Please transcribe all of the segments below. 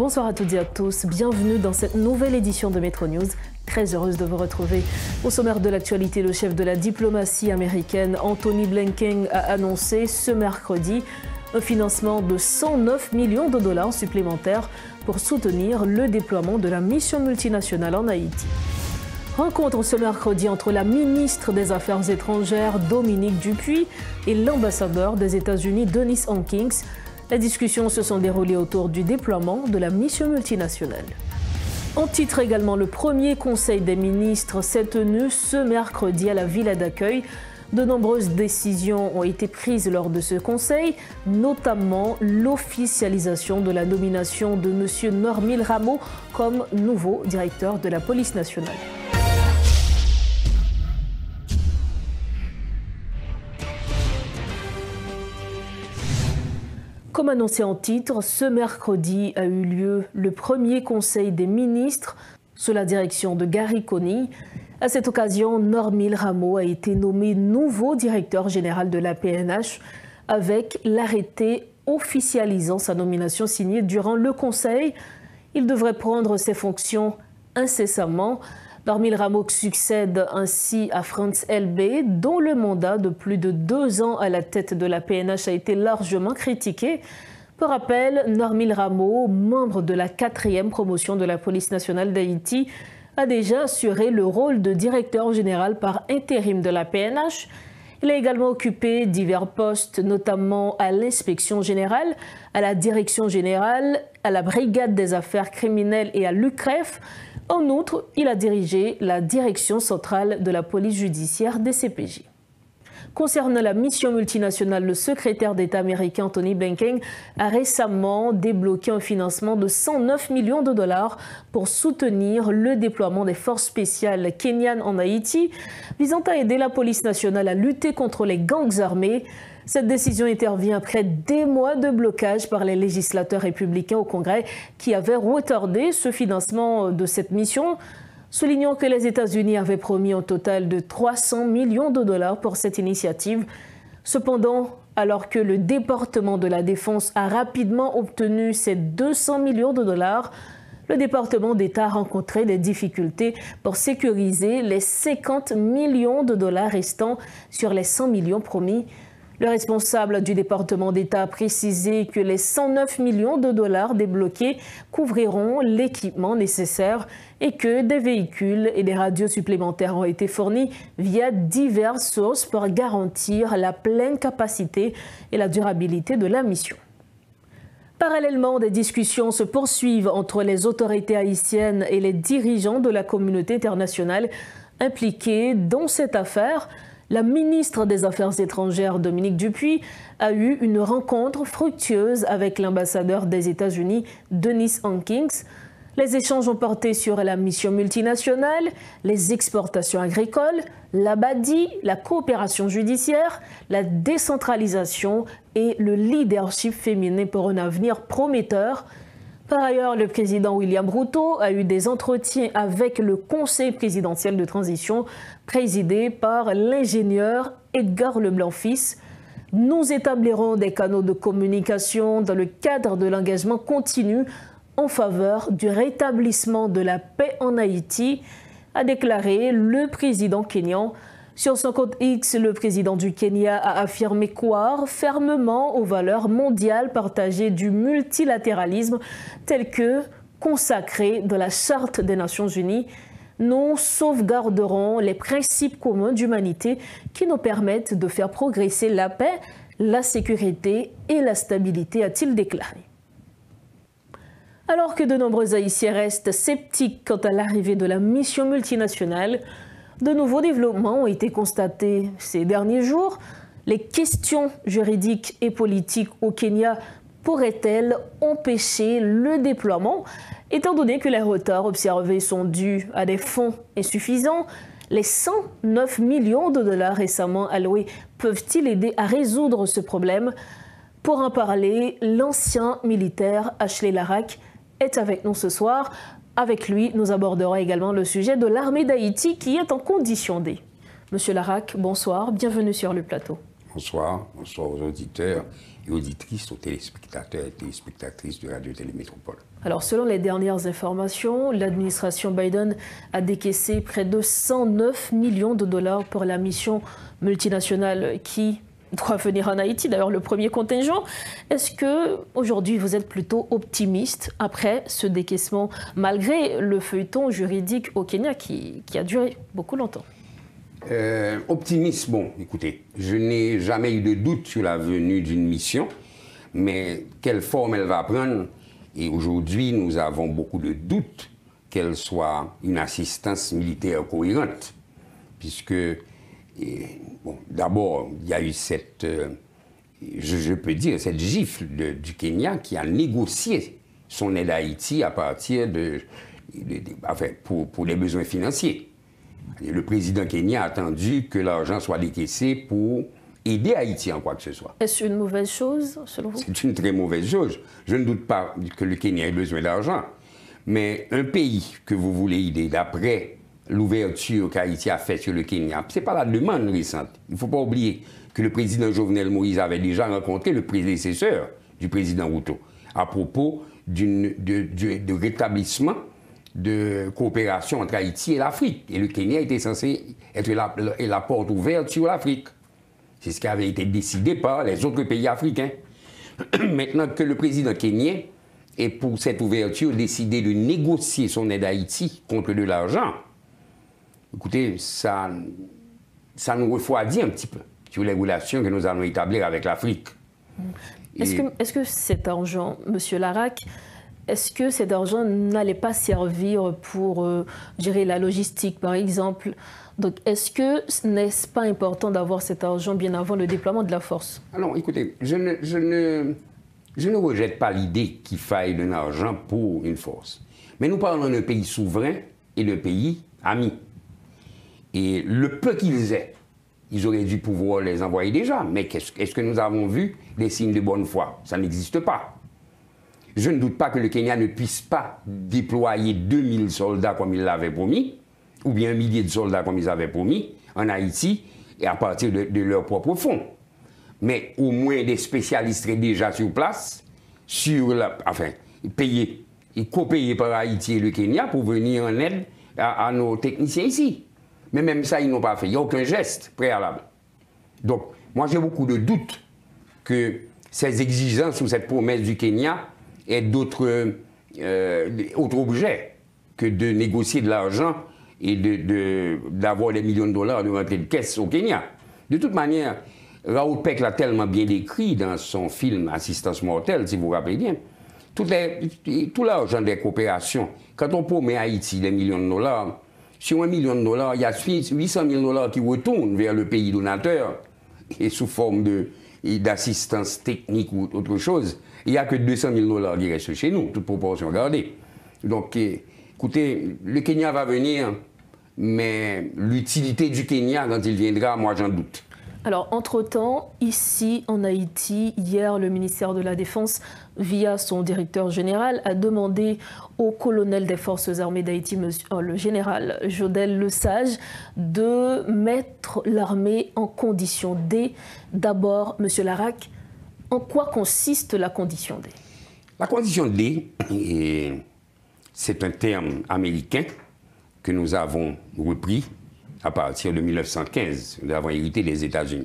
Bonsoir à toutes et à tous, bienvenue dans cette nouvelle édition de Metro News. Très heureuse de vous retrouver. Au sommaire de l'actualité, le chef de la diplomatie américaine, Antony Blinken, a annoncé ce mercredi un financement de 109 millions de dollars supplémentaires pour soutenir le déploiement de la mission multinationale en Haïti. Rencontre ce mercredi entre la ministre des Affaires étrangères, Dominique Dupuis, et l'ambassadeur des États-Unis, Dennis Hawkins. Les discussions se sont déroulées autour du déploiement de la mission multinationale. En titre également, le premier conseil des ministres s'est tenu ce mercredi à la Villa d'accueil. De nombreuses décisions ont été prises lors de ce conseil, notamment l'officialisation de la nomination de M. Normil Rameau comme nouveau directeur de la police nationale. Comme annoncé en titre, ce mercredi a eu lieu le premier conseil des ministres sous la direction de Gary Coney. À cette occasion, Normil Rameau a été nommé nouveau directeur général de la PNH avec l'arrêté officialisant sa nomination signée durant le conseil. Il devrait prendre ses fonctions incessamment. Normil Rameau succède ainsi à Frantz Elbé, dont le mandat de plus de 2 ans à la tête de la PNH a été largement critiqué. Pour rappel, Normil Rameau, membre de la 4e promotion de la police nationale d'Haïti, a déjà assuré le rôle de directeur général par intérim de la PNH. Il a également occupé divers postes, notamment à l'inspection générale, à la direction générale, à la brigade des affaires criminelles et à l'UCREF. En outre, il a dirigé la direction centrale de la police judiciaire des CPJ. Concernant la mission multinationale, le secrétaire d'État américain Antony Blinken a récemment débloqué un financement de 109 millions de dollars pour soutenir le déploiement des forces spéciales kenyanes en Haïti, visant à aider la police nationale à lutter contre les gangs armés. Cette décision intervient après des mois de blocage par les législateurs républicains au Congrès qui avaient retardé ce financement de cette mission, soulignant que les États-Unis avaient promis un total de 300 millions de dollars pour cette initiative. Cependant, alors que le département de la Défense a rapidement obtenu ces 200 millions de dollars, le département d'État a rencontré des difficultés pour sécuriser les 50 millions de dollars restants sur les 100 millions promis. Le responsable du département d'État a précisé que les 109 millions de dollars débloqués couvriront l'équipement nécessaire et que des véhicules et des radios supplémentaires ont été fournis via diverses sources pour garantir la pleine capacité et la durabilité de la mission. Parallèlement, des discussions se poursuivent entre les autorités haïtiennes et les dirigeants de la communauté internationale impliqués dans cette affaire. La ministre des Affaires étrangères, Dominique Dupuis, a eu une rencontre fructueuse avec l'ambassadeur des États-Unis, Dennis Hawkins. Les échanges ont porté sur la mission multinationale, les exportations agricoles, l'abadi, la coopération judiciaire, la décentralisation et le leadership féminin pour un avenir prometteur. Par ailleurs, le président William Ruto a eu des entretiens avec le Conseil présidentiel de transition présidé par l'ingénieur Edgar Leblanc-Fils. Nous établirons des canaux de communication dans le cadre de l'engagement continu en faveur du rétablissement de la paix en Haïti, a déclaré le président kényan. Sur son compte X, le président du Kenya a affirmé croire fermement aux valeurs mondiales partagées du multilatéralisme telles que consacrées dans la Charte des Nations Unies. Nous sauvegarderons les principes communs d'humanité qui nous permettent de faire progresser la paix, la sécurité et la stabilité, a-t-il déclaré. Alors que de nombreux Haïtiens restent sceptiques quant à l'arrivée de la mission multinationale, de nouveaux développements ont été constatés ces derniers jours. Les questions juridiques et politiques au Kenya pourraient-elles empêcher le déploiement, étant donné que les retards observés sont dus à des fonds insuffisants? Les 109 millions de dollars récemment alloués peuvent-ils aider à résoudre ce problème? Pour en parler, l'ancien militaire Ashley Larac est avec nous ce soir. Avec lui, nous aborderons également le sujet de l'armée d'Haïti qui est en condition D. Monsieur Larac, bonsoir, bienvenue sur le plateau. Bonsoir, bonsoir aux auditeurs et auditrices, aux téléspectateurs et téléspectatrices de Radio-Télé Métropole. Alors, selon les dernières informations, l'administration Biden a décaissé près de 109 millions de dollars pour la mission multinationale qui doit venir en Haïti, d'ailleurs le premier contingent. Est-ce que aujourd'hui vous êtes plutôt optimiste après ce décaissement, malgré le feuilleton juridique au Kenya qui a duré beaucoup longtemps? Optimiste, bon, écoutez, je n'ai jamais eu de doute sur la venue d'une mission, mais quelle forme elle va prendre? Et aujourd'hui, nous avons beaucoup de doutes qu'elle soit une assistance militaire cohérente, puisque, bon, d'abord, il y a eu cette, je peux dire, cette gifle du Kenya qui a négocié son aide à Haïti à partir enfin, pour les besoins financiers. Le président Kenya a attendu que l'argent soit décaissé pour aider Haïti en quoi que ce soit. Est-ce une mauvaise chose, selon vous? C'est une très mauvaise chose. Je ne doute pas que le Kenya ait besoin d'argent. Mais un pays que vous voulez aider, d'après l'ouverture qu'Haïti a faite sur le Kenya, ce n'est pas la demande récente. Il ne faut pas oublier que le président Jovenel Moïse avait déjà rencontré le prédécesseur du président Ruto à propos de rétablissement de coopération entre Haïti et l'Afrique. Et le Kenya était censé être la porte ouverte sur l'Afrique. C'est ce qui avait été décidé par les autres pays africains. Maintenant que le président kenyan est pour cette ouverture décidé de négocier son aide à Haïti contre de l'argent, écoutez, ça nous refroidit un petit peu sur les relations que nous allons établir avec l'Afrique. Est-ce que cet argent, M. Larac, est-ce que cet argent n'allait pas servir pour gérer la logistique, par exemple? Donc, n'est-ce pas important d'avoir cet argent bien avant le déploiement de la force? Alors, écoutez, je ne rejette pas l'idée qu'il faille de l'argent pour une force. Mais nous parlons d'un pays souverain et d'un pays ami. Et le peu qu'ils aient, ils auraient dû pouvoir les envoyer déjà. Mais est-ce que nous avons vu des signes de bonne foi? Ça n'existe pas. Je ne doute pas que le Kenya ne puisse pas déployer 2000 soldats comme il l'avait promis, ou bien 1 millier de soldats comme ils avaient promis, en Haïti, et à partir de leurs propres fonds. Mais au moins des spécialistes seraient déjà sur place, payés et copayés par Haïti et le Kenya pour venir en aide à nos techniciens ici. Mais même ça, ils n'ont pas fait. Il n'y a aucun geste préalable. Donc, moi, j'ai beaucoup de doutes que ces exigences ou cette promesse du Kenya aient d'autres objets que de négocier de l'argent et d'avoir des millions de dollars de rentrée de caisse au Kenya. De toute manière, Raoul Peck l'a tellement bien décrit dans son film Assistance mortelle, si vous vous rappelez bien. Tout l'argent des coopérations, quand on promet à Haïti des millions de dollars, sur 1 million de dollars, il y a 800 000 dollars qui retournent vers le pays donateur et sous forme d'assistance technique ou autre chose. Il n'y a que 200 000 dollars qui restent chez nous, toute proportion gardée. Donc, écoutez, le Kenya va venir, mais l'utilité du Kenya, quand il viendra, moi j'en doute. Alors, entre-temps, ici en Haïti, hier, le ministère de la Défense, via son directeur général, a demandé au colonel des forces armées d'Haïti, le général Jodel Lesage, de mettre l'armée en condition D. D'abord, M. Larac, en quoi consiste la condition D? La condition D, c'est un terme américain que nous avons repris à partir de 1915. Nous avons hérité des États-Unis.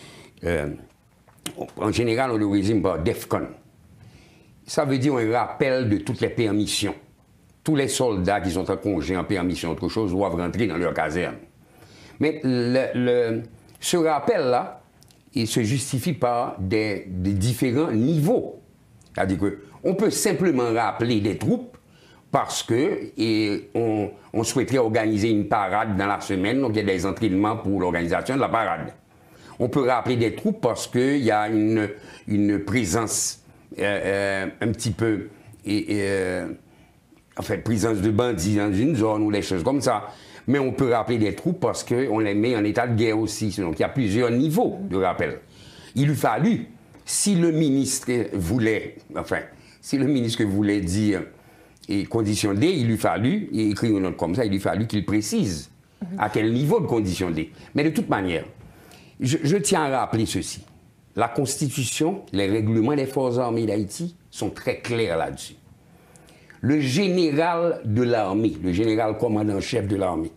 En général, on le résume par DEFCON. Ça veut dire un rappel de toutes les permissions. Tous les soldats qui sont en congé, en permission, autre chose, doivent rentrer dans leur caserne. Mais ce rappel-là, il se justifie par des différents niveaux. C'est-à-dire qu'on peut simplement rappeler des troupes parce qu'on souhaiterait organiser une parade dans la semaine, donc il y a des entraînements pour l'organisation de la parade. On peut rappeler des troupes parce qu'il y a une présence un petit peu, présence de bandits dans une zone ou des choses comme ça. Mais on peut rappeler des troupes parce qu'on les met en état de guerre aussi. Donc il y a plusieurs niveaux de rappel. Il eût fallu, si le ministre voulait dire et condition D, il eût fallu, et écrire une note comme ça, il eût fallu qu'il précise à quel niveau de condition D. Mais de toute manière, je tiens à rappeler ceci. la Constitution, les règlements des forces armées d'Haïti sont très clairs là-dessus. Le général de l'armée, le général commandant-chef de l'armée,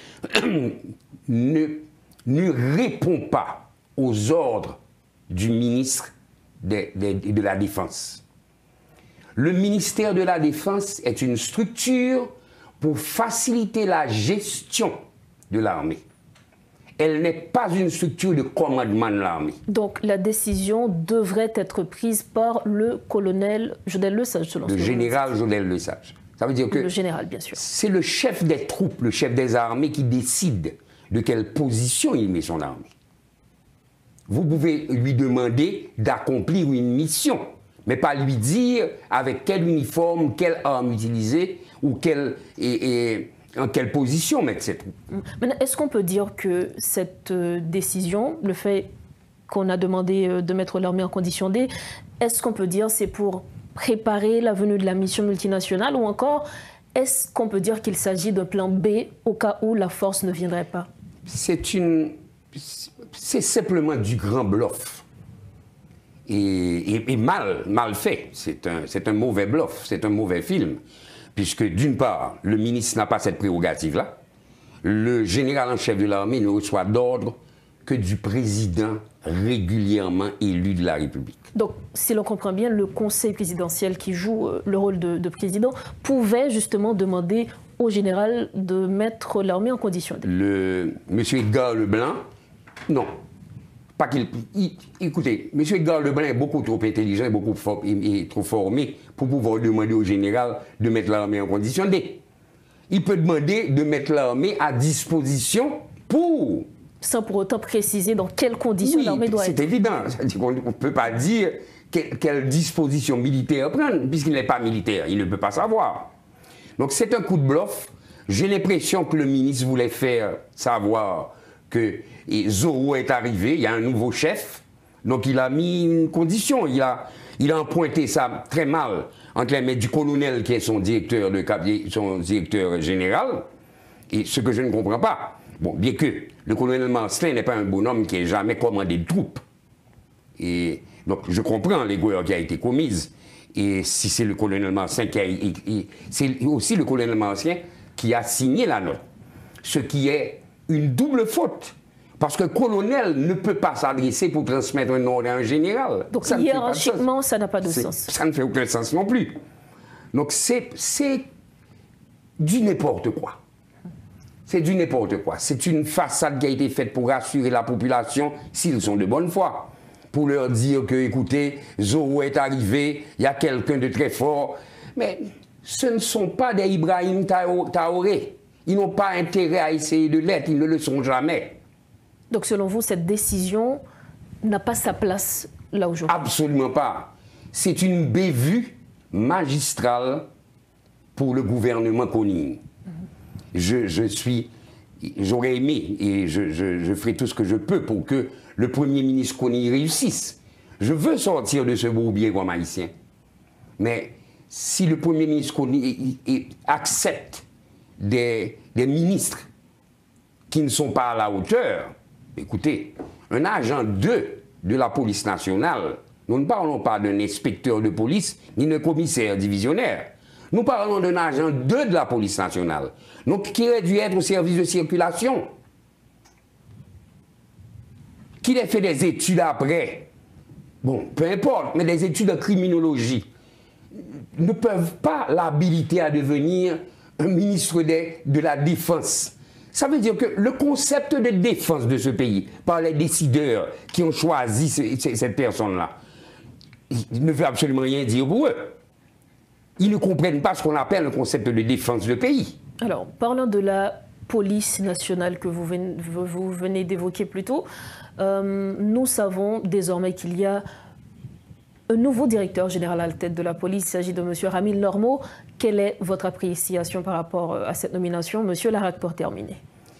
ne répond pas aux ordres du ministre de la Défense. Le ministère de la Défense est une structure pour faciliter la gestion de l'armée. Elle n'est pas une structure de commandement de l'armée. Donc la décision devrait être prise par le colonel Jodel Lesage, selon le général Jodel Lesage. Ça veut dire que le général, bien sûr. C'est le chef des troupes, le chef des armées qui décide de quelle position il met son armée. Vous pouvez lui demander d'accomplir une mission, mais pas lui dire avec quel uniforme, quelle arme utiliser ou en quelle position mettre ses troupes. Maintenant, est-ce qu'on peut dire que cette décision, le fait qu'on a demandé de mettre l'armée en condition D, est-ce qu'on peut dire c'est pour préparer la venue de la mission multinationale ou encore est-ce qu'on peut dire qu'il s'agit d'un plan B au cas où la force ne viendrait pas? C'est simplement du grand bluff. Et mal fait. C'est un mauvais bluff, c'est un mauvais film. Puisque d'une part, le ministre n'a pas cette prérogative-là. Le général en chef de l'armée ne reçoit d'ordre que du président régulièrement élu de la République. Donc, si l'on comprend bien, le conseil présidentiel qui joue le rôle de président pouvait justement demander au général de mettre l'armée en condition. Monsieur Edgar Leblanc, non. Pas qu'il. Écoutez, M. Edgar Leblanc est beaucoup trop intelligent et trop formé pour pouvoir demander au général de mettre l'armée en condition D. Il peut demander de mettre l'armée à disposition pour... Sans pour autant préciser dans quelles conditions l'armée doit être. C'est évident. On ne peut pas dire quelle disposition militaire prendre, puisqu'il n'est pas militaire. Il ne peut pas savoir. Donc c'est un coup de bluff. J'ai l'impression que le ministre voulait faire savoir que Zorro est arrivé, il y a un nouveau chef, donc il a mis une condition, il a empointé ça très mal entre les mains du colonel qui est son directeur général, et ce que je ne comprends pas. Bon, bien que le colonel Marcelin n'est pas un bonhomme qui ait jamais commandé de troupes. Et donc je comprends l'erreur qui a été commise. Et si c'est le colonel Marcelin c'est aussi le colonel Marcelin qui a signé la note. Ce qui est une double faute. Parce que le colonel ne peut pas s'adresser pour transmettre un ordre à un général. Donc hiérarchiquement, ça n'a pas de sens. Ça ne fait aucun sens non plus. Donc c'est du n'importe quoi. C'est du n'importe quoi. C'est une façade qui a été faite pour rassurer la population s'ils sont de bonne foi. Pour leur dire que, écoutez, Zorro est arrivé, il y a quelqu'un de très fort. Mais ce ne sont pas des Ibrahim Traoré. Ils n'ont pas intérêt à essayer de l'être, ils ne le sont jamais. Donc selon vous, cette décision n'a pas sa place là aujourd'hui? Absolument pas. C'est une bévue magistrale pour le gouvernement Koninghe. J'aurais aimé et je ferai tout ce que je peux pour que le Premier ministre Koninghe réussisse. Je veux sortir de ce bourbier comme haïtien. Mais si le Premier ministre Koninghe accepte des ministres qui ne sont pas à la hauteur, écoutez, un agent 2 de la police nationale, nous ne parlons pas d'un inspecteur de police ni d'un commissaire divisionnaire. Nous parlons d'un agent 2 de la police nationale, donc qui aurait dû être au service de circulation, qu'il ait fait des études après, bon, peu importe, mais des études en criminologie, ne peuvent pas l'habiliter à devenir un ministre de la Défense. Ça veut dire que le concept de défense de ce pays, par les décideurs qui ont choisi cette personne-là, ne veut absolument rien dire pour eux. Ils ne comprennent pas ce qu'on appelle le concept de défense de pays. Alors, parlant de la police nationale que vous venez d'évoquer plus tôt, nous savons désormais qu'il y a un nouveau directeur général à la tête de la police. Il s'agit de M. Ramil Lormeau. Quelle est votre appréciation par rapport à cette nomination? Monsieur Larac, pour terminer.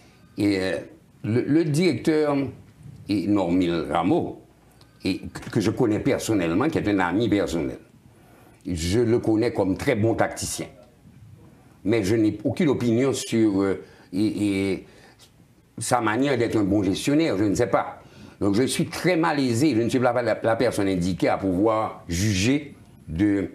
Le directeur Normil Rameau, que je connais personnellement, qui est un ami personnel, je le connais comme très bon tacticien. Mais je n'ai aucune opinion sur sa manière d'être un bon gestionnaire, je ne sais pas. Donc je suis très malaisé, je ne suis pas la personne indiquée à pouvoir juger de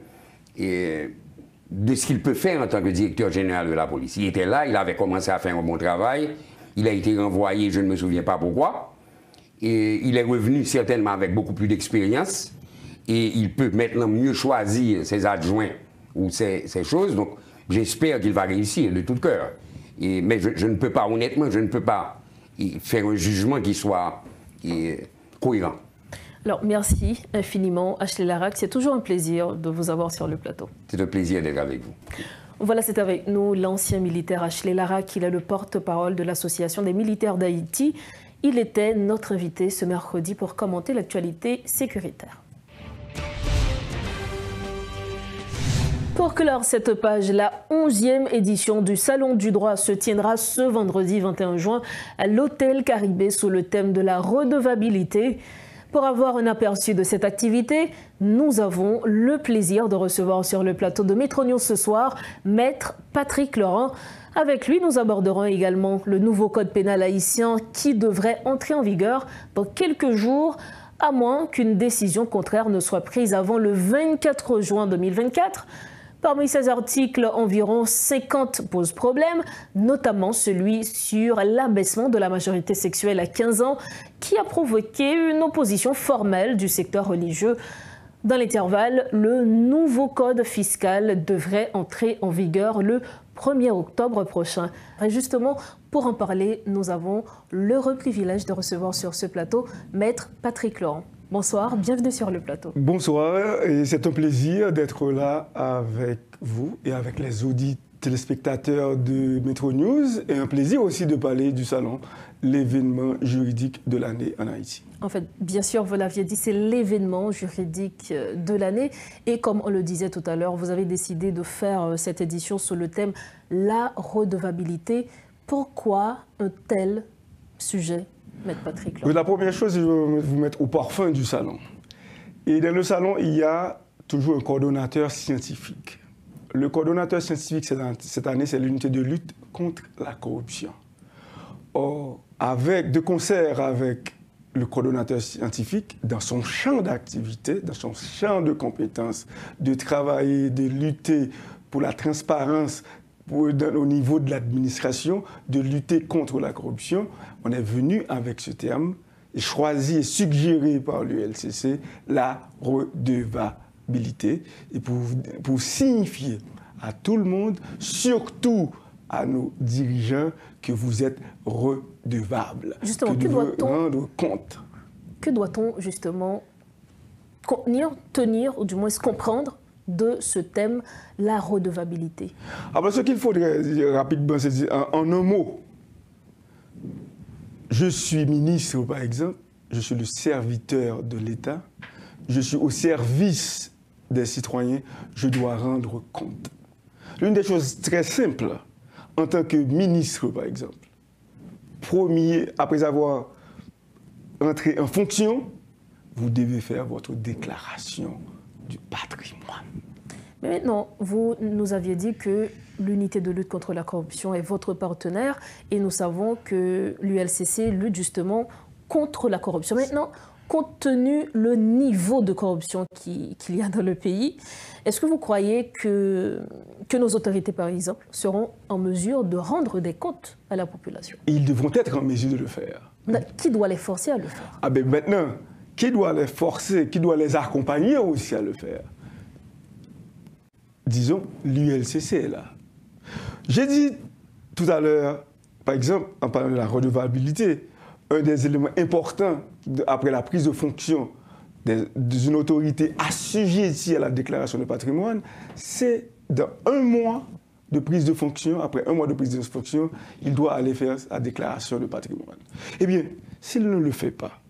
ce qu'il peut faire en tant que directeur général de la police. Il était là, il avait commencé à faire un bon travail, il a été renvoyé, je ne me souviens pas pourquoi, et il est revenu certainement avec beaucoup plus d'expérience, et il peut maintenant mieux choisir ses adjoints ou ses choses, donc j'espère qu'il va réussir de tout cœur. Mais je ne peux pas, honnêtement, je ne peux pas faire un jugement qui soit cohérent. Alors, merci infiniment, Ashley Larraque. C'est toujours un plaisir de vous avoir sur le plateau. C'est un plaisir d'être avec vous. Voilà, c'est avec nous l'ancien militaire Ashley Larraque. Il est le porte-parole de l'Association des militaires d'Haïti. Il était notre invité ce mercredi pour commenter l'actualité sécuritaire. Pour clore cette page, la 11e édition du Salon du droit se tiendra ce vendredi 21 juin à l'Hôtel Caribé sous le thème de la redevabilité. Pour avoir un aperçu de cette activité, nous avons le plaisir de recevoir sur le plateau de Métro News ce soir Maître Patrick Laurent. Avec lui, nous aborderons également le nouveau code pénal haïtien qui devrait entrer en vigueur dans quelques jours, à moins qu'une décision contraire ne soit prise avant le 24 juin 2024. Parmi ces articles, environ 50 posent problème, notamment celui sur l'abaissement de la majorité sexuelle à 15 ans, qui a provoqué une opposition formelle du secteur religieux. Dans l'intervalle, le nouveau code fiscal devrait entrer en vigueur le 1er octobre prochain. Et justement, pour en parler, nous avons l'heureux privilège de recevoir sur ce plateau Maître Patrick Laurent. Bonsoir, bienvenue sur le plateau. Bonsoir, et c'est un plaisir d'être là avec vous et avec les téléspectateurs de Métro News, et un plaisir aussi de parler du salon, l'événement juridique de l'année en Haïti. En fait, bien sûr, vous l'aviez dit, c'est l'événement juridique de l'année. Et comme on le disait tout à l'heure, vous avez décidé de faire cette édition sous le thème « La redevabilité ». Pourquoi un tel sujet, Maître Patrick Laurent? La première chose, je vais vous mettre au parfum du salon. Et dans le salon, il y a toujours un coordonnateur scientifique. Le coordonnateur scientifique, cette année, c'est l'unité de lutte contre la corruption. Or, de concert avec le coordonnateur scientifique, dans son champ d'activité, dans son champ de compétences, de travailler, de lutter pour la transparence au niveau de l'administration, de lutter contre la corruption, on est venu avec ce terme, choisi et suggéré par l'ULCC, la redevabilité, et pour signifier à tout le monde, surtout à nos dirigeants, que vous êtes redevables. Justement, que doit-on rendre compte? Que doit-on justement tenir, ou du moins se comprendre de ce thème, la redevabilité? Ce qu'il faudrait dire rapidement, c'est dire en un mot. Je suis ministre, par exemple, je suis le serviteur de l'État, je suis au service des citoyens, je dois rendre compte. L'une des choses très simples, en tant que ministre, par exemple, après avoir entré en fonction, vous devez faire votre déclaration du patrimoine. Mais maintenant, vous nous aviez dit que l'unité de lutte contre la corruption est votre partenaire et nous savons que l'ULCC lutte justement contre la corruption. Maintenant, compte tenu le niveau de corruption qu'il y a dans le pays, est-ce que vous croyez que nos autorités, par exemple, seront en mesure de rendre des comptes à la population? Ils devront être en mesure de le faire. Qui doit les forcer à le faire? Maintenant, qui doit les forcer, qui doit les accompagner aussi à le faire? Disons, l'ULCC est là. J'ai dit tout à l'heure, par exemple, en parlant de la redevabilité, un des éléments importants après la prise de fonction d'une autorité assujettie à la déclaration de patrimoine, c'est dans un mois de prise de fonction, après un mois de prise de fonction, il doit aller faire sa déclaration de patrimoine. Eh bien, s'il ne le fait pas,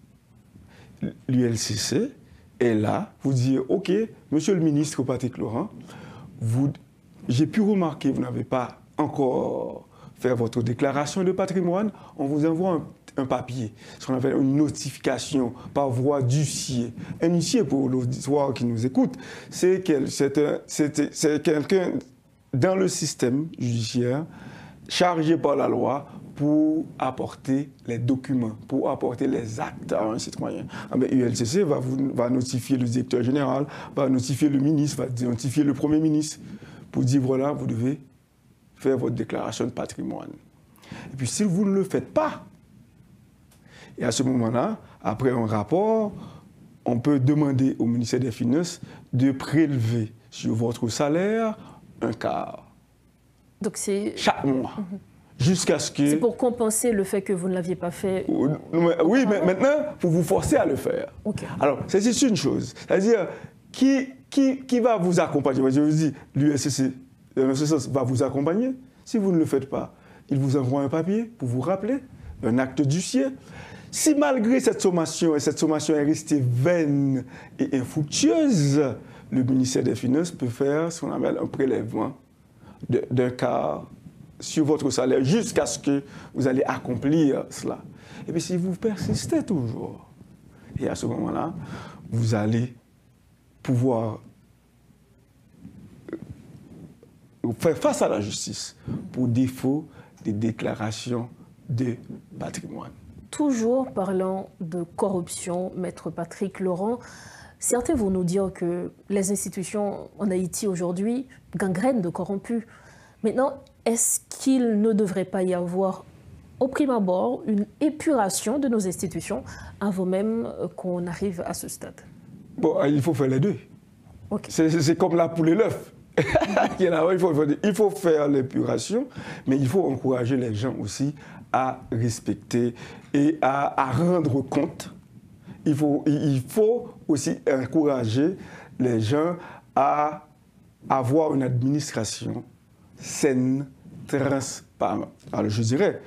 l'ULCC est là, vous dire, OK, monsieur le ministre Patrick Laurent, j'ai pu remarquer que vous n'avez pas encore fait votre déclaration de patrimoine, on vous envoie un papier, ce qu'on appelle une notification par voie d'huissier. Un huissier, pour l'auditoire qui nous écoute, c'est quelqu'un dans le système judiciaire chargé par la loi pour apporter les documents, pour apporter les actes à un citoyen. ULCC va notifier le directeur général, va notifier le ministre, va notifier le Premier ministre pour dire voilà, vous devez faire votre déclaration de patrimoine. Et puis si vous ne le faites pas, et à ce moment-là, après un rapport, on peut demander au ministère des Finances de prélever sur votre salaire un quart. Donc c'est chaque mois. Jusqu'à ce que... C'est pour compenser le fait que vous ne l'aviez pas fait. Oui, mais maintenant, pour vous forcer à le faire. Okay. Alors, c'est une chose. C'est-à-dire, qui va vous accompagner? Je vous dis, l'USCC, dans ce sens, va vous accompagner. Si vous ne le faites pas, il vous envoie un papier pour vous rappeler, un acte d'huissier. Si malgré cette sommation, et cette sommation est restée vaine et infructueuse, le ministère des Finances peut faire ce qu'on appelle un prélèvement d'un quart sur votre salaire jusqu'à ce que vous allez accomplir cela. Et puis si vous persistez toujours, et à ce moment-là, vous allez pouvoir faire face à la justice pour défaut des déclarations de patrimoine. Toujours parlant de corruption, Maître Patrick Laurent, certains vont nous dire que les institutions en Haïti aujourd'hui gangrènent de corrompus. Maintenant, est-ce qu'il ne devrait pas y avoir, au prime abord, une épuration de nos institutions avant même qu'on arrive à ce stade? Bon, il faut faire les deux. Okay. C'est comme la poule et l'œuf. Il faut faire l'épuration, mais il faut encourager les gens aussi à respecter et à rendre compte. Il faut aussi encourager les gens à avoir une administration saine, transparente. Alors je dirais,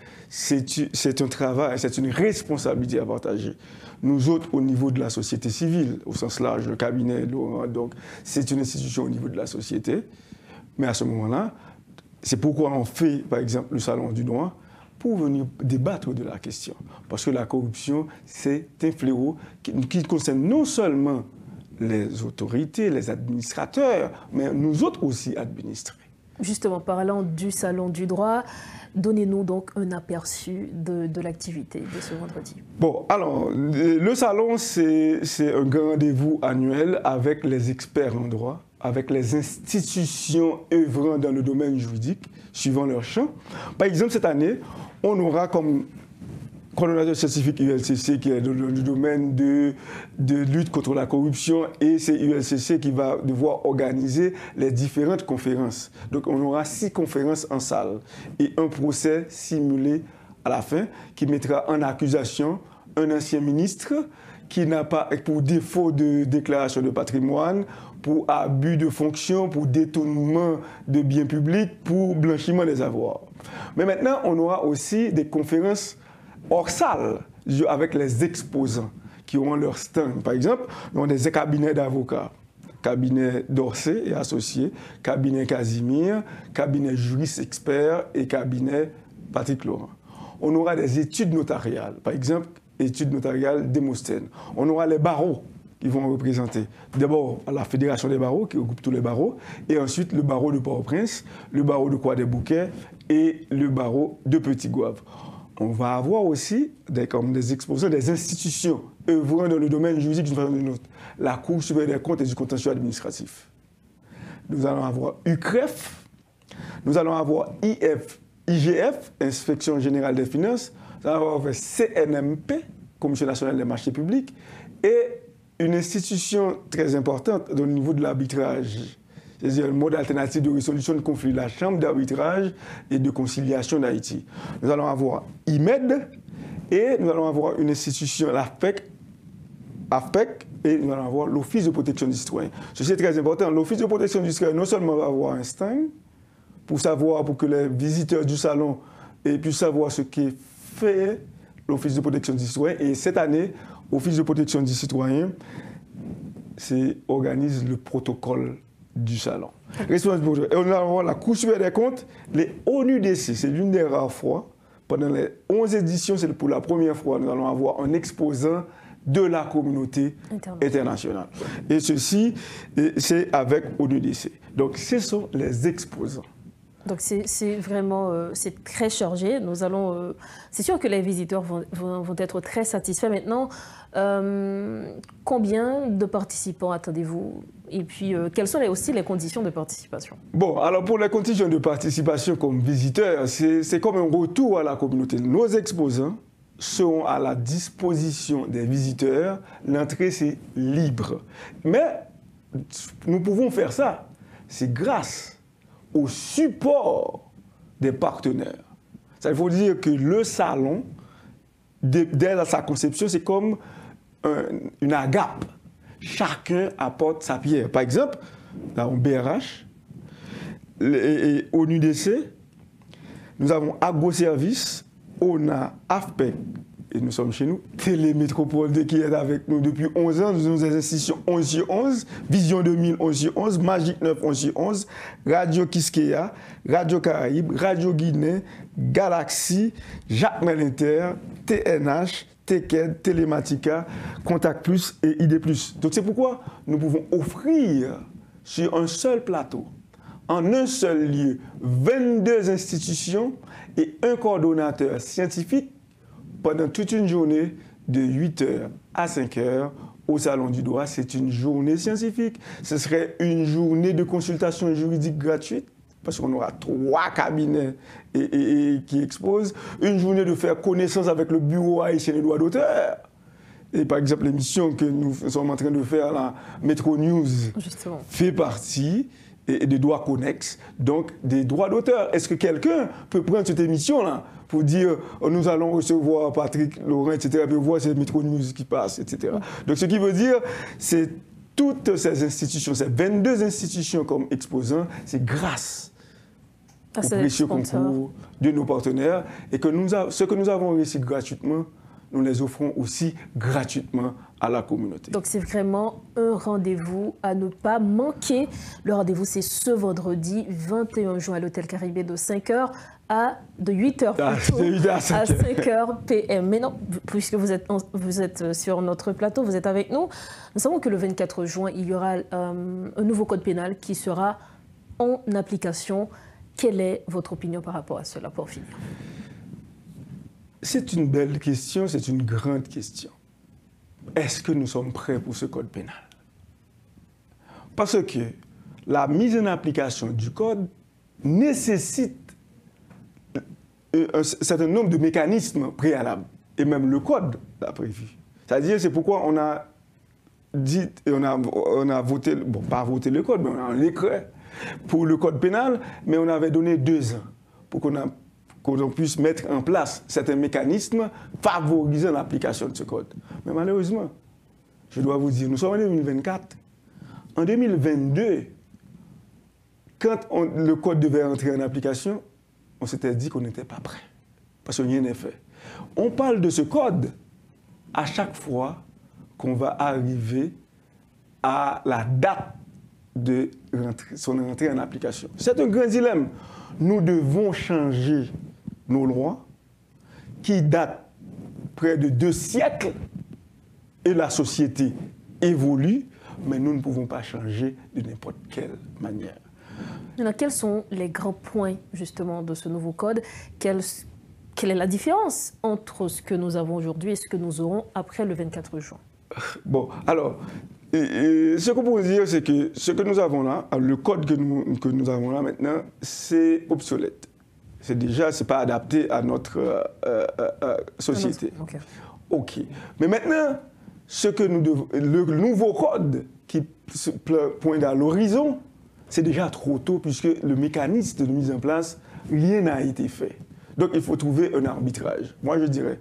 c'est un travail, c'est une responsabilité à partager. Nous autres, au niveau de la société civile, au sens large, le cabinet, donc c'est une institution au niveau de la société. Mais à ce moment-là, c'est pourquoi on fait, par exemple, le Salon du droit, pour venir débattre de la question. Parce que la corruption, c'est un fléau qui concerne non seulement les autorités, les administrateurs, mais nous autres aussi administrés. Justement, parlant du Salon du droit, donnez-nous donc un aperçu de l'activité de ce vendredi. Bon, alors, le Salon, c'est un grand rendez-vous annuel avec les experts en droit, avec les institutions œuvrant dans le domaine juridique, suivant leur champ. Par exemple, cette année, on aura comme coordonnateur scientifique ULCC qui est dans le domaine de lutte contre la corruption, et c'est ULCC qui va devoir organiser les différentes conférences. Donc on aura 6 conférences en salle et un procès simulé à la fin qui mettra en accusation un ancien ministre qui n'a pas, pour défaut de déclaration de patrimoine, pour abus de fonction, pour détournement de biens publics, pour blanchiment des avoirs. Mais maintenant, on aura aussi des conférences hors salle, avec les exposants qui auront leur stand. Par exemple, nous avons des cabinets d'avocats, cabinet d'Orsay et associés, cabinet Casimir, cabinet juriste expert et cabinet Patrick Laurent. On aura des études notariales, par exemple, études notariales Démosthène. On aura les barreaux qui vont représenter d'abord la Fédération des barreaux, qui regroupe tous les barreaux, et ensuite le barreau de Port-au-Prince, le barreau de Croix-des-Bouquets et le barreau de Petit-Goâve. On va avoir aussi des exposants des institutions œuvrant dans le domaine juridique d'une façon ou d'une autre. La Cour supérieure des comptes et du contentieux administratif. Nous allons avoir UCREF, nous allons avoir IGF, Inspection Générale des Finances, nous allons avoir CNMP, Commission Nationale des Marchés Publics, et une institution très importante au niveau de l'arbitrage, c'est-à-dire le mode alternatif de résolution de conflits, la Chambre d'arbitrage et de conciliation d'Haïti. Nous allons avoir IMED et nous allons avoir une institution, l'AFPEC, et nous allons avoir l'Office de protection du citoyen. Ceci est très important. L'Office de protection du citoyen non seulement va avoir un stand pour que les visiteurs du salon puissent savoir ce qu'est fait l'Office de protection du citoyen. Et cette année, l'Office de protection du citoyen organise le protocole du salon. Et on va avoir la Cour supérieure des comptes, les ONUDC, c'est l'une des rares fois. Pendant les 11 éditions, c'est pour la première fois, nous allons avoir un exposant de la communauté internationale. Et ceci, c'est avec ONUDC. Donc, ce sont les exposants. Donc c'est vraiment c'est très chargé. Nous allons, c'est sûr que les visiteurs vont être très satisfaits. Maintenant, combien de participants attendez-vous? Et puis, quelles sont aussi les conditions de participation? Bon, alors pour les conditions de participation comme visiteurs, c'est comme un retour à la communauté. Nos exposants seront à la disposition des visiteurs. L'entrée, c'est libre. Mais nous pouvons faire ça. C'est grâce au support des partenaires. Ça, il faut dire que le salon, dès sa conception, c'est comme une agape. Chacun apporte sa pierre. Par exemple, là, au BRH, et au NUDC, nous avons AgroService, on a AFPEC, et nous sommes chez nous, Télémétropole qui est avec nous depuis 11 ans, nous avons des institutions 11/11, Vision 2000 11/11, Magic 9 11/11, Radio Kiskeya, Radio Caraïbe, Radio Guinée, Galaxy, Jacques Melinter, TNH, TKED, Télématica, Contact Plus et ID Plus. Donc c'est pourquoi nous pouvons offrir sur un seul plateau, en un seul lieu, 22 institutions et un coordonnateur scientifique pendant toute une journée de 8h à 5h au Salon du Droit. C'est une journée scientifique. Ce serait une journée de consultation juridique gratuite, parce qu'on aura 3 cabinets qui exposent. Une journée de faire connaissance avec le Bureau haïtien des droits d'auteur. Et par exemple, l'émission que nous sommes en train de faire, la Métro News, justement, fait partie des droits connexes, donc des droits d'auteur. Est-ce que quelqu'un peut prendre cette émission-là pour dire nous allons recevoir Patrick Laurent, etc., puis voir ces Métro News qui passent, etc. Donc ce qui veut dire, c'est toutes ces institutions, ces 22 institutions comme exposants, c'est grâce au précieux concours de nos partenaires, et que ce que nous avons réussi gratuitement, nous les offrons aussi gratuitement à la communauté. Donc c'est vraiment un rendez-vous à ne pas manquer. Le rendez-vous, c'est ce vendredi 21 juin à l'Hôtel Caribé de 5h de 8h plutôt, à 5h PM. Mais non, puisque vous êtes sur notre plateau, vous êtes avec nous. Nous savons que le 24 juin, il y aura un nouveau code pénal qui sera en application. Quelle est votre opinion par rapport à cela, pour finir? C'est une belle question, c'est une grande question. Est-ce que nous sommes prêts pour ce code pénal? Parce que la mise en application du code nécessite un certain nombre de mécanismes préalables. Et même le code l'a prévu. C'est-à-dire, c'est pourquoi on a dit, et on a voté, bon, pas voté le code, mais on a un décret pour le code pénal, mais on avait donné 2 ans pour qu'on puisse mettre en place certains mécanismes favorisant l'application de ce code. Mais malheureusement, je dois vous dire, nous sommes en 2024. En 2022, quand le code devait entrer en application, on s'était dit qu'on n'était pas prêt, parce que rien n'est fait. On parle de ce code à chaque fois qu'on va arriver à la date de son entrée en application. C'est un grand dilemme. Nous devons changer nos lois qui datent près de 2 siècles et la société évolue, mais nous ne pouvons pas changer de n'importe quelle manière. Alors, quels sont les grands points justement de ce nouveau code? Quelle est la différence entre ce que nous avons aujourd'hui et ce que nous aurons après le 24 juin? Bon, alors, ce qu'on peut dire, c'est que ce que nous avons là, le code que nous avons là maintenant, c'est obsolète. C'est déjà, c'est pas adapté à notre société. OK. Mais maintenant, le nouveau code qui pointe à l'horizon, c'est déjà trop tôt puisque le mécanisme de mise en place, rien n'a été fait. Donc, il faut trouver un arbitrage. Moi, je dirais,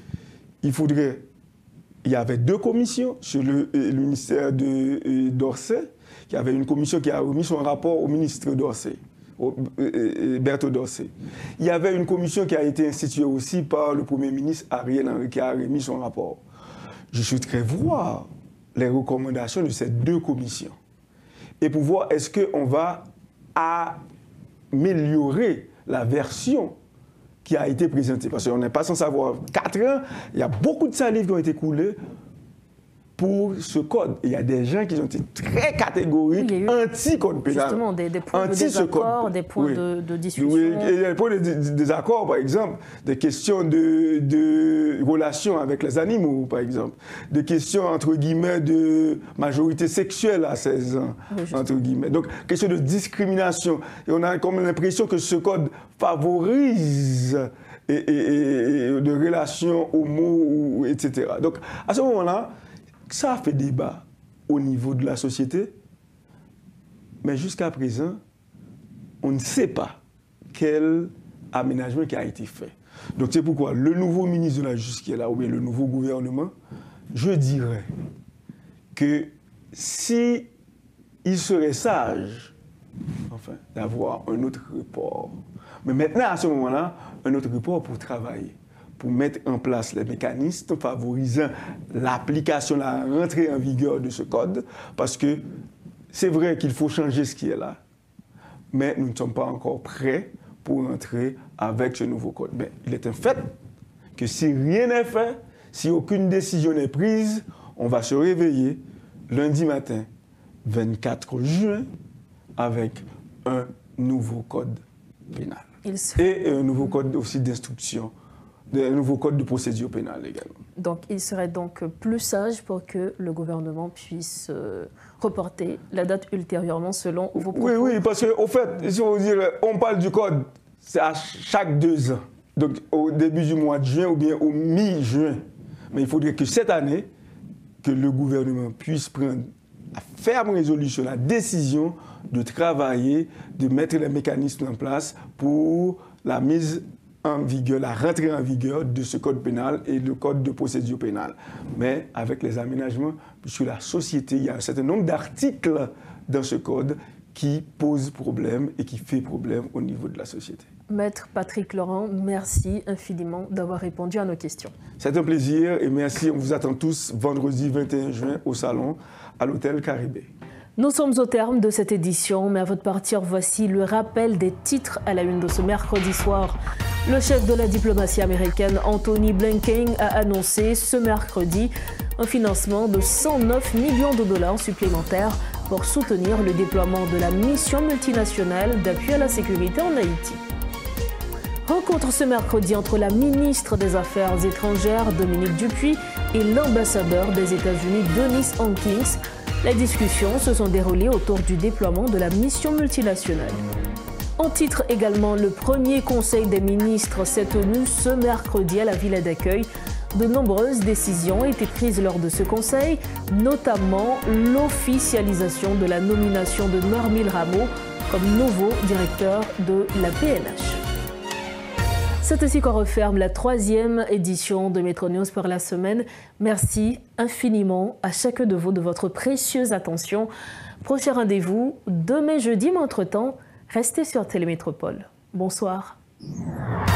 il y avait 2 commissions sur le ministère d'Orsay. Il y avait une commission qui a remis son rapport au ministre d'Orsay, Berthaud d'Orsay. Il y avait une commission qui a été instituée aussi par le Premier ministre Ariel Henry qui a remis son rapport. Je souhaiterais voir les recommandations de ces 2 commissions et pour voir est-ce qu'on va améliorer la version qui a été présentée. Parce qu'on n'est pas sans savoir, 4 ans, il y a beaucoup de salives qui ont été coulées pour ce code. Il y a des gens qui ont été très catégoriques anti-code pénal. Justement, des points de désaccord, des points de discussion. Oui, et des points de désaccord, par exemple, des questions de relations avec les animaux, par exemple, des questions, entre guillemets, de majorité sexuelle à 16 ans, entre guillemets. Donc, question de discrimination. Et on a comme l'impression que ce code favorise et de relations homo, etc. Donc, à ce moment-là, ça a fait débat au niveau de la société, mais jusqu'à présent, on ne sait pas quel aménagement qui a été fait. Donc c'est pourquoi le nouveau ministre de la Justice qui est là, ou bien le nouveau gouvernement, je dirais que si il serait sage, enfin, d'avoir un autre report, mais maintenant à ce moment-là, un autre report pour travailler, pour mettre en place les mécanismes favorisant l'application, la rentrée en vigueur de ce code, parce que c'est vrai qu'il faut changer ce qui est là, mais nous ne sommes pas encore prêts pour entrer avec ce nouveau code. Mais il est un fait que si rien n'est fait, si aucune décision n'est prise, on va se réveiller lundi matin, 24 juin, avec un nouveau code pénal. Et un nouveau code aussi d'instruction, un nouveau code de procédure pénale également. Donc il serait donc plus sage pour que le gouvernement puisse reporter la date ultérieurement selon vos propos. Oui, parce qu'au fait, si on, dire, on parle du code, c'est à chaque 2 ans. Donc au début du mois de juin ou bien au mi-juin. Mais il faudrait que cette année, que le gouvernement puisse prendre la ferme résolution, la décision de travailler, de mettre les mécanismes en place pour la mise en vigueur, la rentrée en vigueur de ce code pénal et le code de procédure pénale. Mais avec les aménagements, puisque la société, il y a un certain nombre d'articles dans ce code qui posent problème et qui fait problème au niveau de la société. Maître Patrick Laurent, merci infiniment d'avoir répondu à nos questions. C'est un plaisir et merci. On vous attend tous vendredi 21 juin au salon à l'hôtel Caribé. Nous sommes au terme de cette édition, mais à votre partir, voici le rappel des titres à la une de ce mercredi soir. Le chef de la diplomatie américaine, Anthony Blinken, a annoncé ce mercredi un financement de 109 millions de dollars supplémentaires pour soutenir le déploiement de la mission multinationale d'appui à la sécurité en Haïti. Rencontre ce mercredi entre la ministre des Affaires étrangères, Dominique Dupuis, et l'ambassadeur des États-Unis, Denis Hankins. Les discussions se sont déroulées autour du déploiement de la mission multinationale. En titre également, le premier conseil des ministres s'est tenu ce mercredi à la villa d'accueil. De nombreuses décisions ont été prises lors de ce conseil, notamment l'officialisation de la nomination de Normil Rameau comme nouveau directeur de la PNH. C'est ainsi qu'on referme la 3e édition de Metro News pour la semaine. Merci infiniment à chacun de vous de votre précieuse attention. Prochain rendez-vous demain jeudi, mais entre-temps, restez sur Télémétropole. Bonsoir.